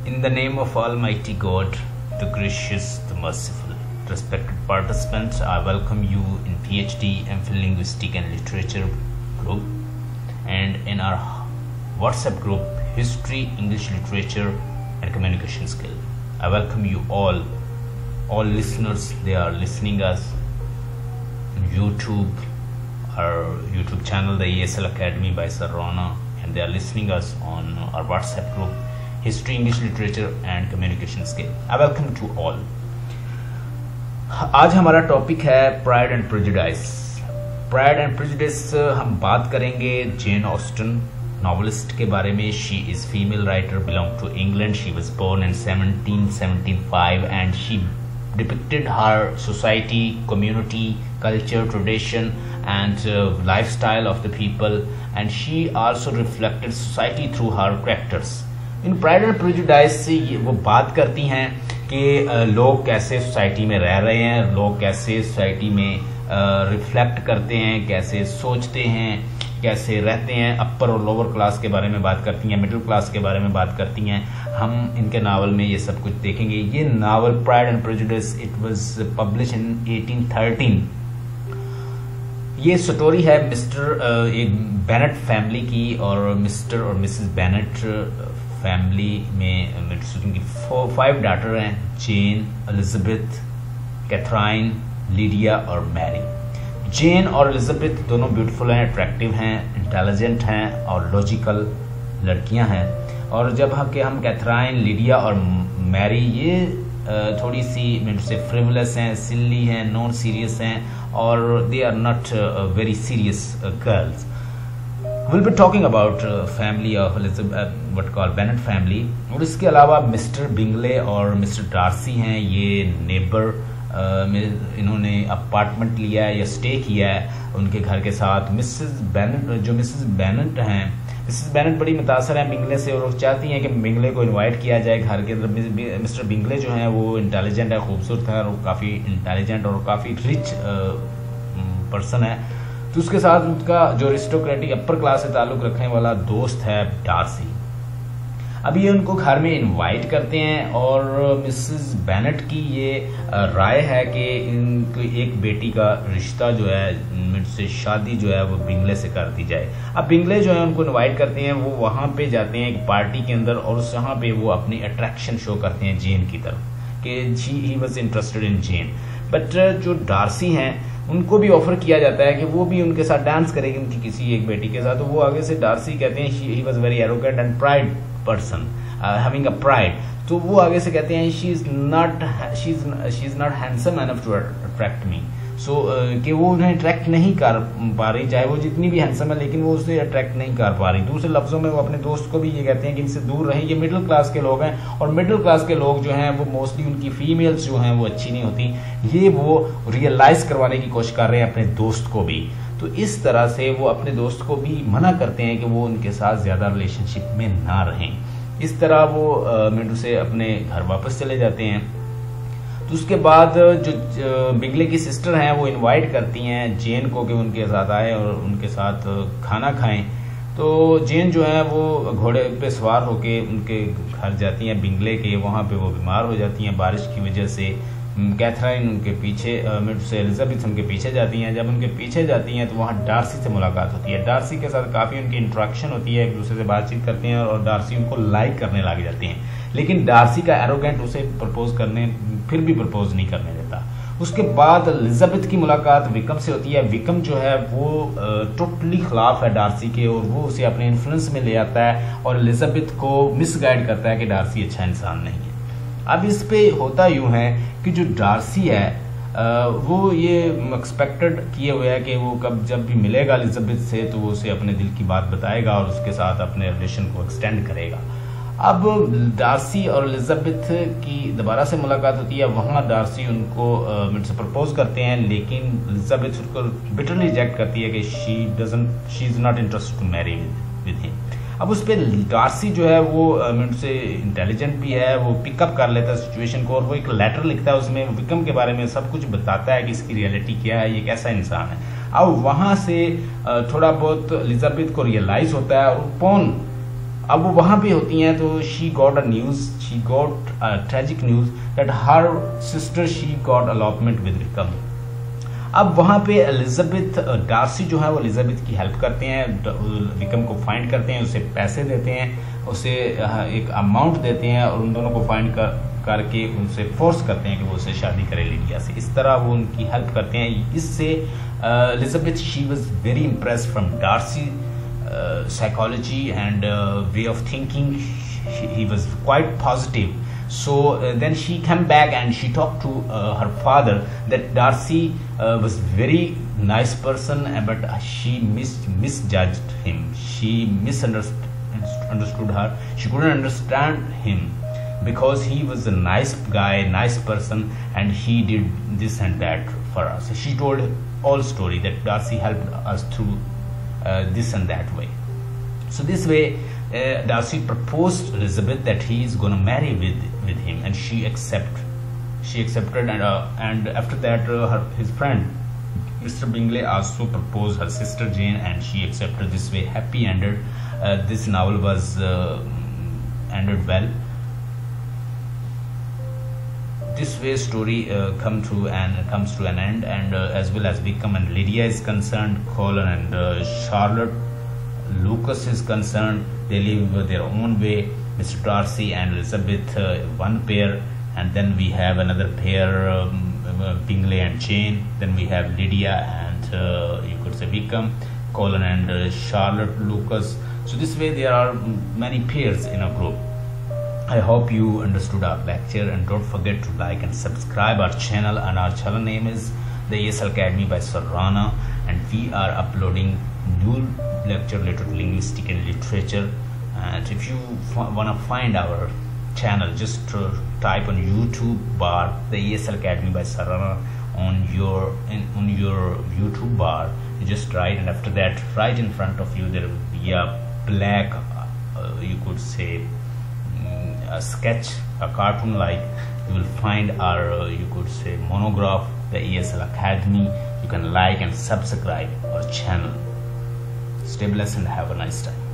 In the name of Almighty God, the gracious, the merciful, respected participants, I welcome you in PhD MPhil Linguistic and Literature group and in our WhatsApp group History, English Literature and Communication Skill. I welcome you all listeners. They are listening us on YouTube, our YouTube channel, the ESL Academy by Sir Rana, and they are listening us on our WhatsApp group History, English Literature and Communication Skill. I welcome to all. आज हमारा topic है pride and prejudice. Pride and prejudice हम बात करेंगे Jane Austen novelist के बारे में। She is female writer, belong to England. She was born in 1775 and she depicted her society, community, culture, tradition and lifestyle of the people, and she also reflected society through her characters. In pride and prejudice से वो बात करती हैं कि लोग कैसे society में रह रहे हैं, लोग कैसे सोसाइटी में रिफ्लेक्ट करते हैं, कैसे सोचते हैं, कैसे रहते हैं। अपर और लोअर क्लास के बारे में बात करती हैं, मिडिल क्लास के बारे में बात करती हैं। हम इनके नावल में ये सब कुछ देखेंगे। ये novel pride and prejudice it was publish in 1813। ये स्टोरी है एक बेनेट फैमिली की, और मिस्टर और मिसेस बेनेट फैमिली में उनकी 5 डॉटर हैं, जेन, एलिजाबेथ, कैथराइन, लीडिया और मैरी। जेन और एलिजाबेथ दोनों ब्यूटीफुल हैं, अट्रैक्टिव हैं, इंटेलिजेंट हैं और लॉजिकल लड़कियां हैं। और जब हम कैथराइन, लीडिया और मैरी ये थोड़ी सी से फ्रिवलेस हैं, सिल्ली हैं, नॉन सीरियस हैं और they are not very serious girls. We'll be talking about family of Elizabeth, what called Bennet family। और इसके अलावा मिस्टर बिंगले और मिस्टर डार्सी हैं, ये नेबर में इन्होंने अपार्टमेंट लिया है या स्टे किया है उनके घर के साथ। मिसेस बेनेट हैं, मिसेस बेनेट बड़ी मुतासर हैं बिंगले से और चाहती हैं कि बिंगले को इनवाइट किया जाए घर के अंदर। मिस्टर बिंगले जो हैं वो इंटेलिजेंट है, खूबसूरत है और काफ़ी इंटेलिजेंट और काफ़ी रिच पर्सन है। तो उसके साथ उनका जो अरिस्टोक्रेटिक अपर क्लास से ताल्लुक रखने वाला दोस्त है डार्सी। अब ये उनको घर में इनवाइट करते हैं और मिसेस बेनेट की ये राय है कि इनकी एक बेटी का रिश्ता जो है से शादी जो है वो बिंगले से कर दी जाए। अब बिंगले जो है उनको इनवाइट करते हैं, वो वहां पे जाते हैं एक पार्टी के अंदर और वहां पे वो अपनी अट्रैक्शन शो करते हैं जेन की तरफ कि he was interested in Jane. But जो डार्सी हैं उनको भी ऑफर किया जाता है कि वो भी उनके साथ डांस करेगी उनकी किसी एक बेटी के साथ। तो वो आगे से डार्सी कहते हैं he was very arrogant and pride person, having a pride. तो वो आगे से कहते हैं she is not handsome enough to attract me. So कि वो उन्हें अट्रैक्ट नहीं कर पा रही, चाहे वो जितनी भी हैंडसम है लेकिन वो उसे अट्रैक्ट नहीं कर पा रही। दूसरे लफ्जों में वो अपने दोस्त को भी ये कहते हैं कि इनसे दूर रहें, ये मिडिल क्लास के लोग हैं और मिडिल क्लास के लोग जो हैं वो मोस्टली उनकी फीमेल्स जो हैं वो अच्छी नहीं होती। ये वो रियलाइज करवाने की कोशिश कर रहे हैं अपने दोस्त को भी। तो इस तरह से वो अपने दोस्त को भी मना करते हैं कि वो उनके साथ ज्यादा रिलेशनशिप में ना रहें। इस तरह वो मिंटू से अपने घर वापस चले जाते हैं। तो उसके बाद जो बिंगले की सिस्टर हैं वो इनवाइट करती हैं जेन को कि उनके साथ आए और उनके साथ खाना खाएं। तो जेन जो है वो घोड़े पे सवार होके उनके घर जाती हैं बिंगले के। वहाँ पे वो बीमार हो जाती हैं बारिश की वजह से। कैथराइन उनके पीछे, से एलिजाबेथ उनके पीछे जाती हैं। जब उनके पीछे जाती हैं तो वहाँ डार्सी से मुलाकात होती है। डार्सी के साथ काफ़ी उनकी इंट्रैक्शन होती है, एक दूसरे से बातचीत करते हैं और डार्सी उनको लाइक करने लग जाती हैं। लेकिन डार्सी का एरोगेंट उसे प्रपोज करने फिर भी प्रपोज नहीं करने देता। उसके बाद एलिजाबेथ की मुलाकात विकम से होती है। विकम जो है वो टोटली खिलाफ है डार्सी के और वो उसे अपने इन्फ्लुएंस में ले आता है और एलिजाबेथ को मिसगाइड करता है कि डार्सी अच्छा इंसान नहीं है। अब इस पे होता यूं है कि जो डार्सी है वो ये एक्सपेक्टेड किए हुए है कि वो कब जब भी मिलेगा एलिजाबेथ से तो वो उसे अपने दिल की बात बताएगा और उसके साथ अपने रिलेशन को एक्सटेंड करेगा। अब डार्सी और एलिजाबेथ की दोबारा से मुलाकात होती है। वहां डार्सी उनको मुझसे प्रपोज करते हैं लेकिन एलिजाबेथ उसको बिटरली रिजेक्ट करती है कि she is not interested to marry with him. अब उस पर डार्सी जो है वो मुझसे इंटेलिजेंट भी है, वो पिकअप कर लेता है सिचुएशन को और वो एक लेटर लिखता है, उसमें विक्रम के बारे में सब कुछ बताता है कि इसकी रियलिटी क्या है, ये कैसा इंसान है। अब वहां से थोड़ा बहुत एलिजाबेथ को रियलाइज होता है और अब वो वहां पे होती हैं तो she got a tragic news that her sister she got elopement with Wickham. अब वहां पे एलिजाबेथ डार्सी जो है वो एलिजाबेथ की हेल्प करते हैं, विकम को फाइंड करते हैं, उसे पैसे देते हैं, उसे एक अमाउंट देते हैं और उन दोनों को फाइंड करके उनसे फोर्स करते हैं कि वो उसे शादी करे लिडिया से। इस तरह वो उनकी हेल्प करते हैं। इससे Elizabeth she was very impressed from Darcy psychology and way of thinking. He was quite positive. So then she came back and she talked to her father that Darcy was very nice person, but she misjudged him. She misunderstood her. She couldn't understand him because he was a nice guy, nice person, and he did this and that for us. She told all story that Darcy helped us through this and that way. So this way Darcy proposed Elizabeth that he is going to marry with him, and she accepted, and after that his friend Mr. Bingley also proposed her sister Jane, and she accepted. This way happy ended. This novel was ended well. This way story comes to an end, and as well as Wickham and Lydia is concerned, Colin and Charlotte Lucas is concerned, they live their own way. Mr. Darcy and Elizabeth, one pair, and then we have another pair, Bingley and Jane. Then we have Lydia and you could say Wickham, Colin and Charlotte Lucas. So this way there are many pairs in a group. I hope you understood our lecture, and don't forget to like and subscribe our channel. And our channel name is the ESL Academy by Sir Rana, and we are uploading new lecture related to linguistic and literature. And if you want to find our channel, just type on YouTube bar the ESL Academy by Sir Rana on your YouTube bar. You just write, and after that right in front of you there will be a black you could say a sketch, a cartoon like. You will find our you could say monograph, the ESL Academy. You can like and subscribe our channel. Stay blessed and have a nice time.